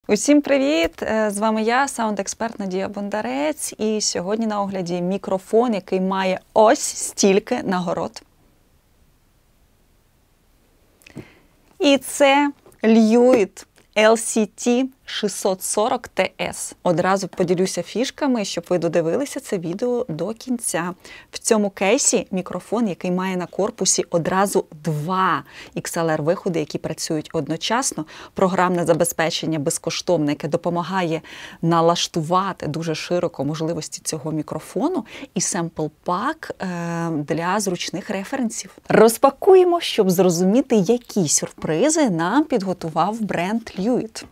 Усім привіт! З вами я, саунд-експерт Надія Бондарець, і сьогодні на огляді мікрофон, який має ось стільки нагород. І це Lewitt LCT640TS. Одразу поділюся фішками, щоб ви додивилися це відео до кінця. В цьому кейсі мікрофон, який має на корпусі одразу два XLR-виходи, які працюють одночасно. Програмне забезпечення безкоштовне, яке допомагає налаштувати дуже широко можливості цього мікрофону. І семпл-пак для зручних референсів. Розпакуємо, щоб зрозуміти, які сюрпризи нам підготував бренд Lewitt.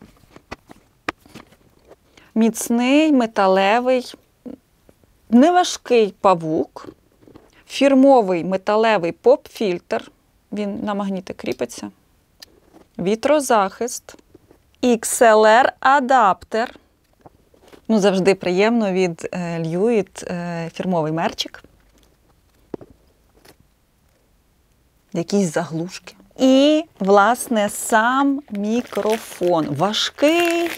Міцний, металевий, неважкий павук, фірмовий металевий поп-фільтр, він на магніти кріпиться, вітрозахист, XLR-адаптер, завжди приємно від Lewitt фірмовий мерчик, якісь заглушки. І, власне, сам мікрофон. Важкий.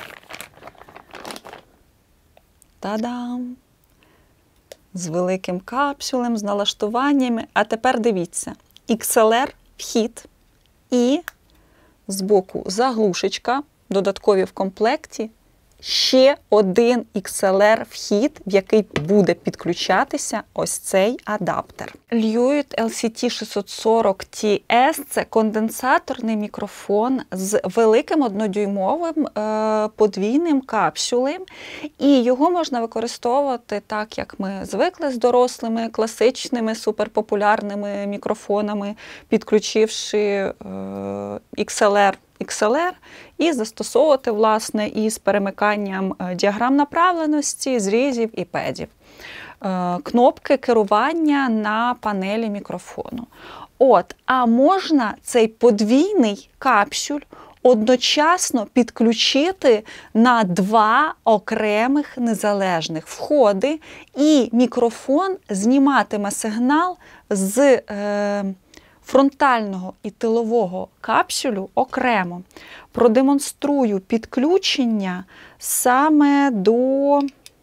Та-дам! З великим капсюлем, з налаштуваннями. А тепер дивіться. XLR-вхід і збоку заглушечка, додаткові в комплекті. Ще один XLR-вхід, в який буде підключатися ось цей адаптер. Lewitt LCT640TS – це конденсаторний мікрофон з великим однодюймовим подвійним капсюлем. І його можна використовувати так, як ми звикли з дорослими, класичними, суперпопулярними мікрофонами, підключивши XLR і застосовувати, власне, із перемиканням діаграм направленості, зрізів і педів. Кнопки керування на панелі мікрофону. А можна цей подвійний капсюль одночасно підключити на два окремих незалежних входи, і мікрофон зніматиме сигнал з фронтального і тилового капсюлю окремо. Продемонструю підключення саме до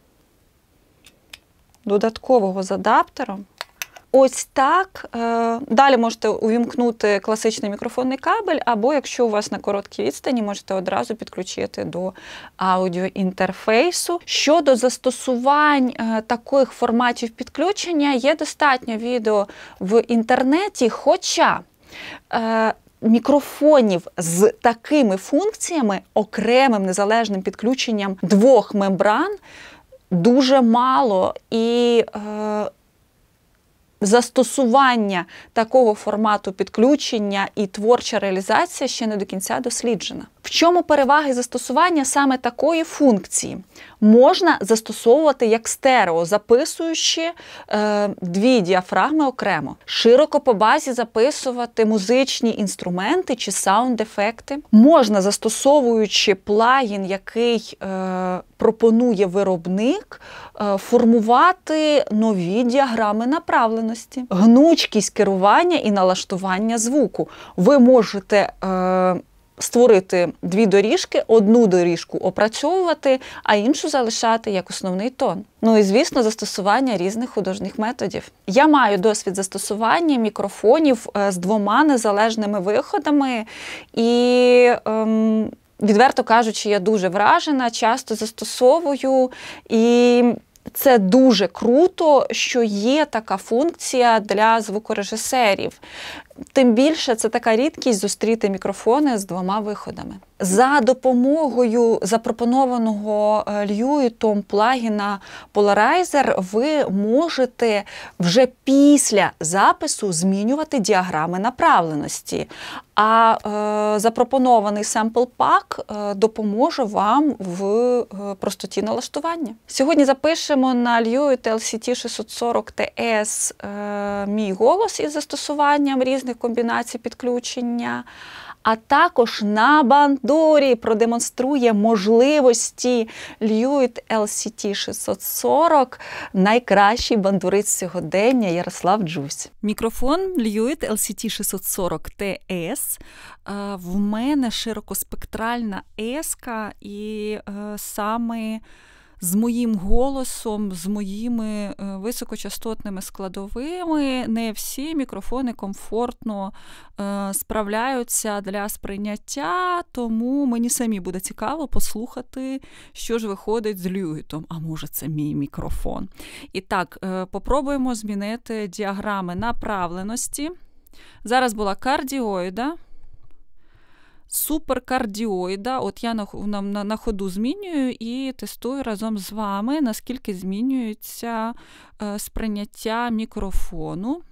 додаткового з адаптером. Ось так. Далі можете увімкнути класичний мікрофонний кабель, або, якщо у вас на короткій відстані, можете одразу підключити до аудіоінтерфейсу. Щодо застосувань таких форматів підключення, є достатньо відео в інтернеті, хоча мікрофонів з такими функціями, окремим незалежним підключенням двох мембран, дуже мало. І застосування такого формату підключення і творча реалізація ще не до кінця досліджена. В чому переваги застосування саме такої функції? Можна застосовувати як стерео, записуючи дві діафрагми окремо. Широко по базі записувати музичні інструменти чи саунд-ефекти. Можна, застосовуючи плагін, який пропонує виробник, формувати нові діаграми направленості. Гнучкість керування і налаштування звуку. Ви можете створити дві доріжки, одну доріжку опрацьовувати, а іншу залишати як основний тон. І, звісно, застосування різних художніх методів. Я маю досвід застосування мікрофонів з двома незалежними виходами і, відверто кажучи, я дуже вражена, часто застосовую, і це дуже круто, що є така функція для звукорежисерів. Тим більше це така рідкість зустріти мікрофони з двома виходами. За допомогою запропонованого Lewitt плагіна Polarizer ви можете вже після запису змінювати діаграми направленості. А запропонований семпл-пак допоможе вам в простоті налаштування. Сьогодні запишемо на Lewitt LCT640TS мій голос із застосуванням різних комбінацій підключення. а також на бандурі продемонструє можливості Lewitt LCT 640, найкращий бандурист сьогодення Ярослав Джусь. Мікрофон Lewitt LCT 640 TS. В мене широкоспектральна еска, і саме з моїм голосом, з моїми високочастотними складовими не всі мікрофони комфортно справляються для сприйняття, тому мені самі буде цікаво послухати, що ж виходить з Lewitt. А може це мій мікрофон. І так, попробуємо змінити діаграми направленості. Зараз була кардіоїда. Суперкардіоїда. От я на ходу змінюю і тестую разом з вами, наскільки змінюється сприйняття мікрофону.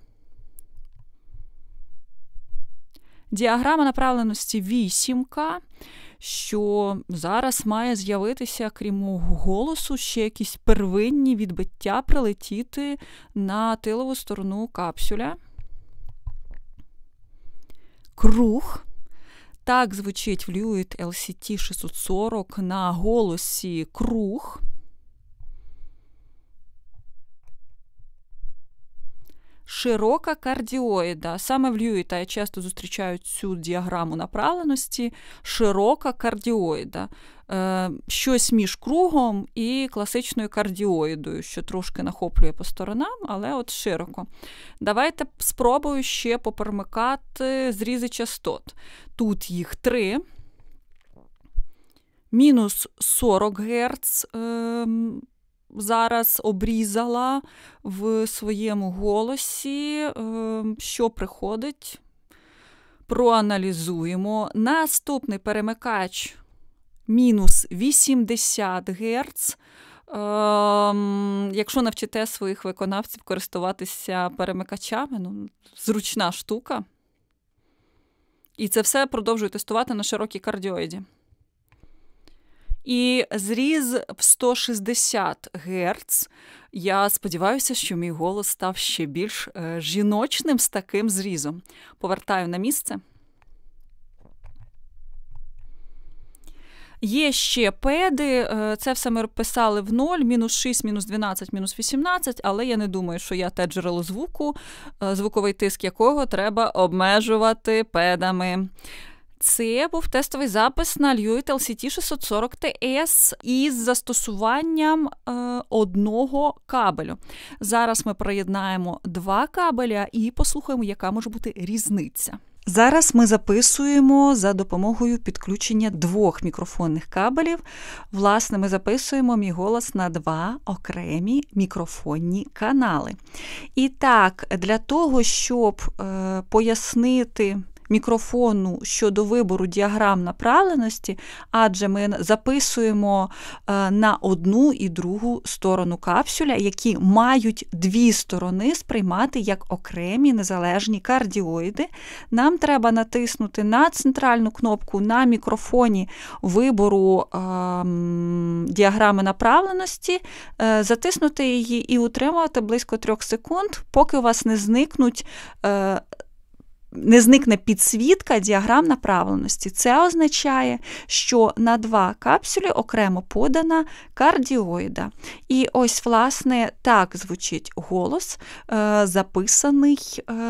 Діаграма направленості 8, що зараз має з'явитися, крім мого голосу, ще якісь первинні відбиття прилетіти на тилову сторону капсуля. Круг. Так звучить в Lewitt LCT 640 на голосі круг. Широка кардіоїда. Саме в Lewitt я часто зустрічаю цю діаграму направленості. Широка кардіоїда. Щось між кругом і класичною кардіоїдою, що трошки нахоплює по сторонам, але от широко. Давайте спробую ще поперемикати зрізи частот. Тут їх 3. Мінус 40 Гц зараз обрізала в своєму голосі. Що приходить? Проаналізуємо. Наступний перемикач мінус 80 Гц. Якщо навчите своїх виконавців користуватися перемикачами, зручна штука. І це все продовжую тестувати на широкій кардіоїді. І зріз в 160 Гц. Я сподіваюся, що мій голос став ще більш жіночним з таким зрізом. Повертаю на місце. Є ще педи, це все ми писали в 0, мінус 6, мінус 12, мінус 18, але я не думаю, що я те джерело звуку, звуковий тиск якого треба обмежувати педами. Це був тестовий запис на Lewitt LCT 640 TS із застосуванням одного кабелю. Зараз ми приєднаємо 2 кабеля і послухаємо, яка може бути різниця. Зараз ми записуємо за допомогою підключення 2 мікрофонних кабелів. Власне, ми записуємо мій голос на 2 окремі мікрофонні канали. І так, для того, щоб пояснити мікрофону щодо вибору діаграм направленості, адже ми записуємо на одну і другу сторону капсуля, які мають 2 сторони сприймати як окремі незалежні кардіоїди. Нам треба натиснути на центральну кнопку на мікрофоні вибору діаграми направленості, затиснути її і утримувати близько 3 секунд, поки у вас не зникне підсвітка діаграм направленості. Це означає, що на 2 капсулі окремо подана кардіоїда. І ось, власне, так звучить голос, записаний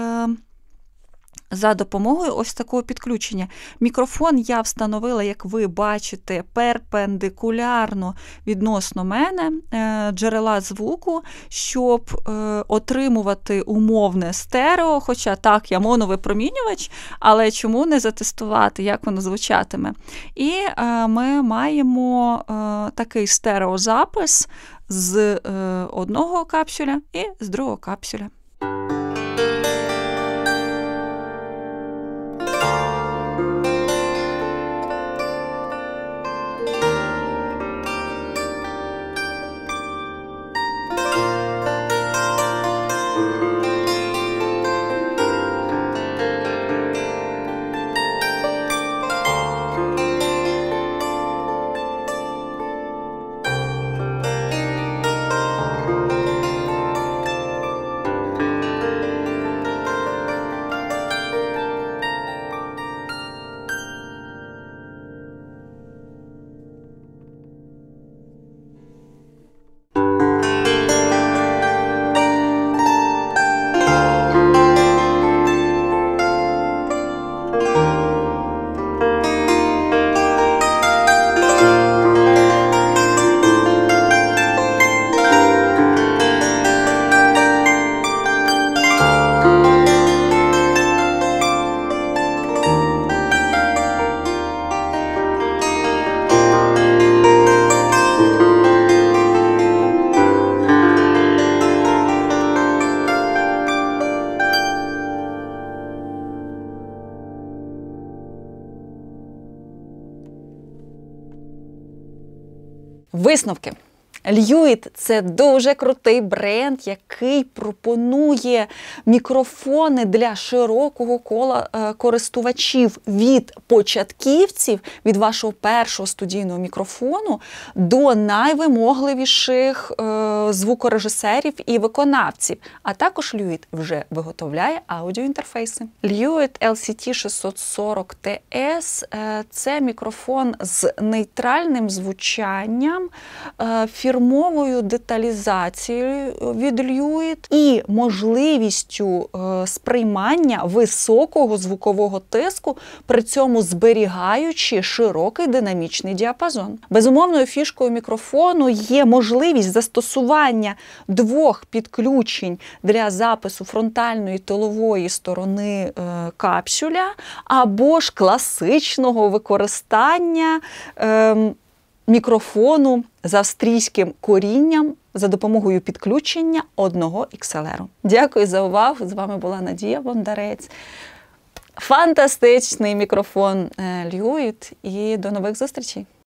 за допомогою ось такого підключення. Мікрофон я встановила, як ви бачите, перпендикулярно відносно мене, джерела звуку, щоб отримувати умовне стерео, хоча так, я моновипромінювач, але чому не затестувати, як воно звучатиме. І ми маємо такий стереозапис з одного капсуля і з другого капсуля. Висновки. Lewitt – це дуже крутий бренд, який пропонує мікрофони для широкого кола користувачів від початківців, від вашого першого студійного мікрофону до найвимогливіших звукорежисерів і виконавців. А також Lewitt вже виготовляє аудіоінтерфейси. Lewitt LCT640TS – це мікрофон з нейтральним звучанням, фірмовою деталізацією від Lewitt і можливістю сприймання високого звукового тиску, при цьому зберігаючи широкий динамічний діапазон. Безумовною фішкою мікрофону є можливість застосування двох підключень для запису фронтальної і тилової сторони капсюля, або ж класичного використання мікрофону з австрійським корінням за допомогою підключення одного XLR. Дякую за увагу. З вами була Надія Бондарець. Фантастичний мікрофон Lewitt і до нових зустрічей!